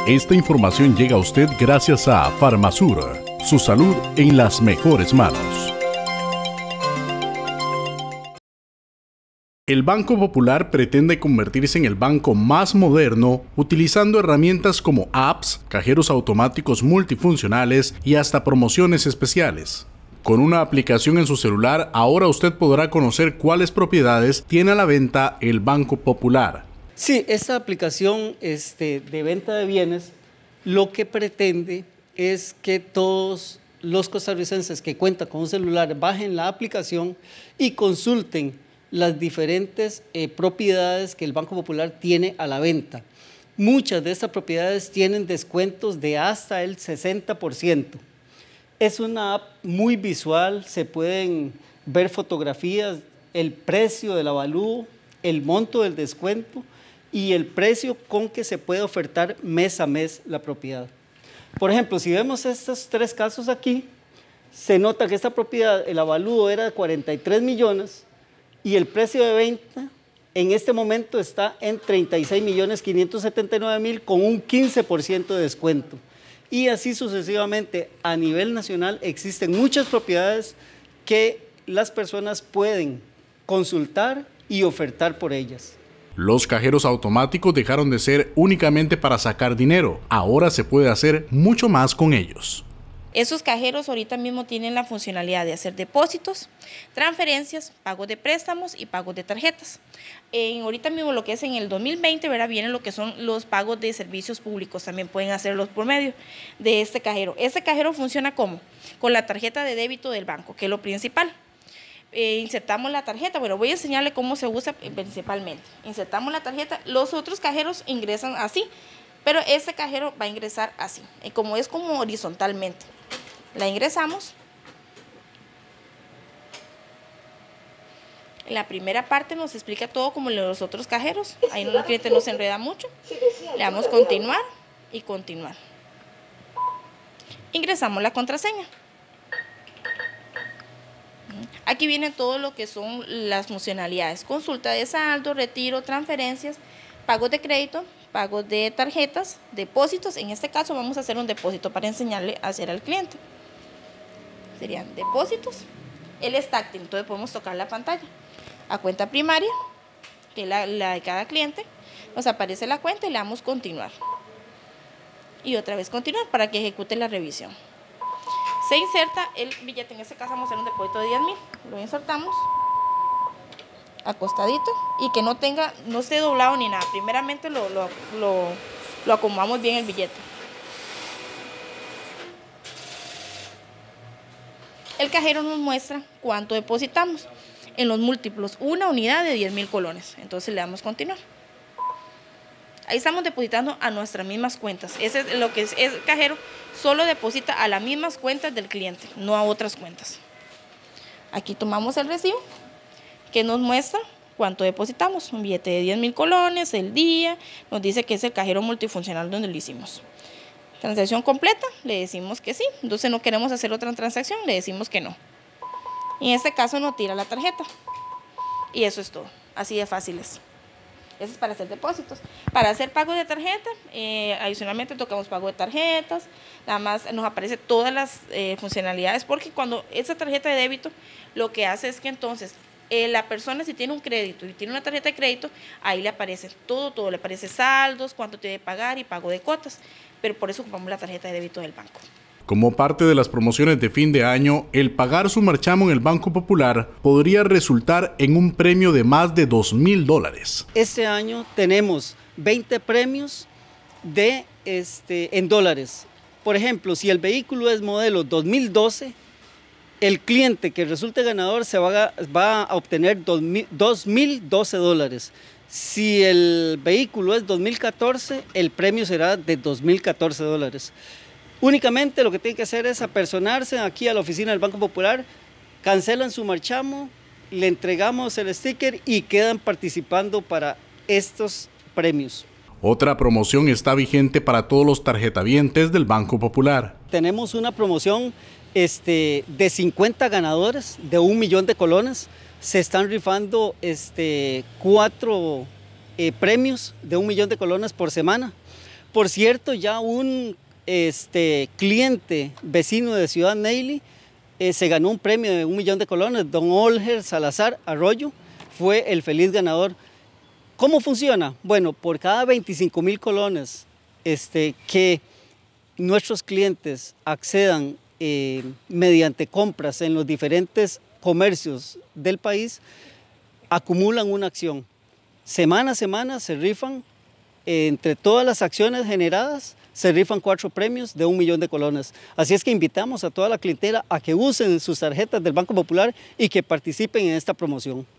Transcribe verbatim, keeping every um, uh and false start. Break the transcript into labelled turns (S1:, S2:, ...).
S1: Esta información llega a usted gracias a Farmasur, su salud en las mejores manos. El Banco Popular pretende convertirse en el banco más moderno utilizando herramientas como apps, cajeros automáticos multifuncionales y hasta promociones especiales. Con una aplicación en su celular, ahora usted podrá conocer cuáles propiedades tiene a la venta el Banco Popular.
S2: Sí, esta aplicación este, de venta de bienes lo que pretende es que todos los costarricenses que cuentan con un celular bajen la aplicación y consulten las diferentes eh, propiedades que el Banco Popular tiene a la venta. Muchas de estas propiedades tienen descuentos de hasta el sesenta por ciento. Es una app muy visual, se pueden ver fotografías, el precio del avalúo, el monto del descuento y el precio con que se puede ofertar mes a mes la propiedad. Por ejemplo, si vemos estos tres casos aquí, se nota que esta propiedad, el avalúo era de cuarenta y tres millones y el precio de venta en este momento está en treinta y seis millones quinientos setenta y nueve mil con un quince por ciento de descuento. Y así sucesivamente, a nivel nacional existen muchas propiedades que las personas pueden consultar y ofertar por ellas.
S1: Los cajeros automáticos dejaron de ser únicamente para sacar dinero, ahora se puede hacer mucho más con ellos.
S3: Esos cajeros ahorita mismo tienen la funcionalidad de hacer depósitos, transferencias, pagos de préstamos y pagos de tarjetas. En, ahorita mismo lo que es en el dos mil veinte, ¿verdad? Vienen lo que son los pagos de servicios públicos, también pueden hacerlos por medio de este cajero. Este cajero funciona ¿cómo? Con la tarjeta de débito del banco, que es lo principal. Eh, insertamos la tarjeta, bueno, voy a enseñarle cómo se usa principalmente. Insertamos la tarjeta, los otros cajeros ingresan así, pero este cajero va a ingresar así, eh, como es como horizontalmente. La ingresamos. En la primera parte nos explica todo como los otros cajeros, ahí el cliente no se enreda mucho. Le damos continuar y continuar. Ingresamos la contraseña. Aquí viene todo lo que son las funcionalidades, consulta de saldo, retiro, transferencias, pagos de crédito, pagos de tarjetas, depósitos. En este caso vamos a hacer un depósito para enseñarle a hacer al cliente. Serían depósitos, él es táctil, entonces podemos tocar la pantalla. A cuenta primaria, que es la, la de cada cliente, nos aparece la cuenta y le damos continuar. Y otra vez continuar para que ejecute la revisión. Se inserta el billete, en este caso vamos a hacer un depósito de diez mil, lo insertamos acostadito y que no tenga, no esté doblado ni nada. Primeramente lo, lo, lo, lo acomodamos bien el billete. El cajero nos muestra cuánto depositamos en los múltiplos, una unidad de diez mil colones, entonces le damos continuar. Ahí estamos depositando a nuestras mismas cuentas. Ese es lo que es el cajero, solo deposita a las mismas cuentas del cliente, no a otras cuentas. Aquí tomamos el recibo que nos muestra cuánto depositamos, un billete de diez mil colones, el día, nos dice que es el cajero multifuncional donde lo hicimos. Transacción completa, le decimos que sí, entonces no queremos hacer otra transacción, le decimos que no. Y en este caso nos tira la tarjeta. Y eso es todo, así de fácil es. Eso es para hacer depósitos. Para hacer pago de tarjeta, eh, adicionalmente tocamos pago de tarjetas, nada más nos aparece todas las eh, funcionalidades, porque cuando esa tarjeta de débito lo que hace es que entonces eh, la persona si tiene un crédito y tiene una tarjeta de crédito, ahí le aparece todo, todo, le aparece saldos, cuánto tiene que pagar y pago de cuotas, pero por eso ocupamos la tarjeta de débito del banco.
S1: Como parte de las promociones de fin de año, el pagar su marchamo en el Banco Popular podría resultar en un premio de más de dos mil dólares.
S2: Este año tenemos veinte premios de, este, en dólares. Por ejemplo, si el vehículo es modelo dos mil doce, el cliente que resulte ganador se va a, va a obtener dos mil doce dólares. Si el vehículo es dos mil catorce, el premio será de dos mil catorce dólares. Únicamente lo que tienen que hacer es apersonarse aquí a la oficina del Banco Popular, cancelan su marchamo, le entregamos el sticker y quedan participando para estos premios.
S1: Otra promoción está vigente para todos los tarjetavientes del Banco Popular.
S2: Tenemos una promoción este, de cincuenta ganadores de un millón de colones. Se están rifando este, cuatro eh, premios de un millón de colones por semana. Por cierto, ya un este, cliente vecino de Ciudad Neyli eh, se ganó un premio de un millón de colones. Don Olger Salazar Arroyo fue el feliz ganador. ¿Cómo funciona? Bueno, por cada veinticinco mil colones este, que nuestros clientes accedan eh, mediante compras en los diferentes comercios del país, acumulan una acción. Semana a semana se rifan, eh, entre todas las acciones generadas, se rifan cuatro premios de un millón de colones. Así es que invitamos a toda la clientela a que usen sus tarjetas del Banco Popular y que participen en esta promoción.